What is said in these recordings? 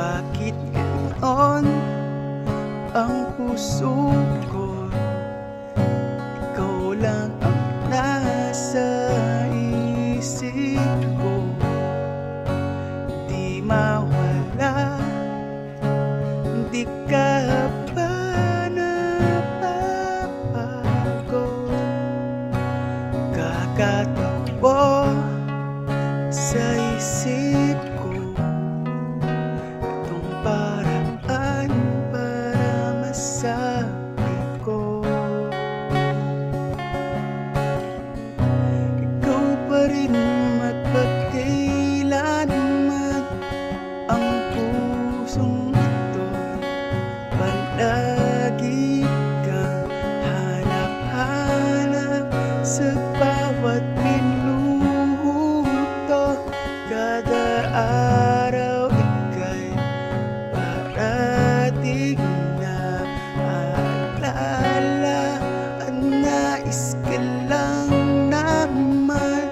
Bakit ganoon ang puso ko? Ikaw lang ang nasa isip ko. Di mawala, di ka ba napapago? Kakatakbo sa isip ko itong paraan para masabi ko ikaw pa rin magpakailanman. Ang pusong ito palagi kang hanap-hanap sa bawat minuto. Kada araw ika'y parating na alala. Ang nais ka lang naman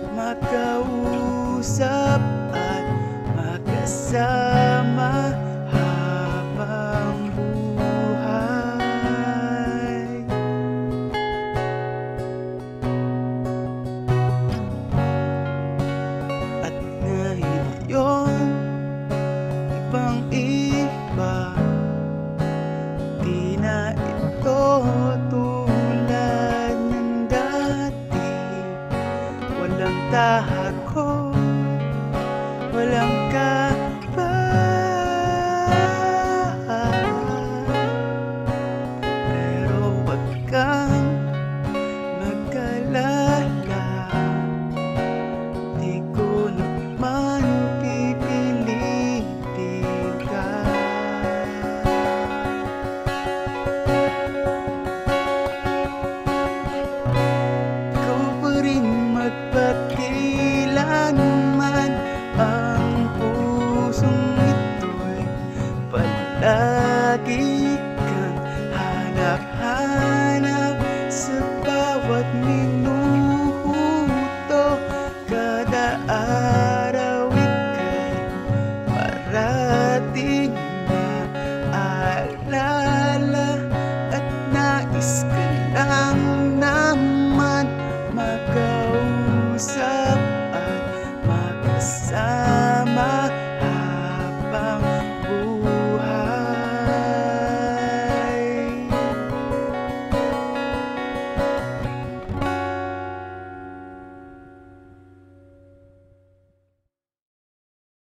makausap at magkasama habang buhay. At ngayon, ibang iba, di na ito tulad ng dati. Walang tahakot, walang kaba, pero wag kang mag-alala, di ko naman pipilitin ka. Ikaw pa rin magpakailanman. Ang pusong ito'y palagi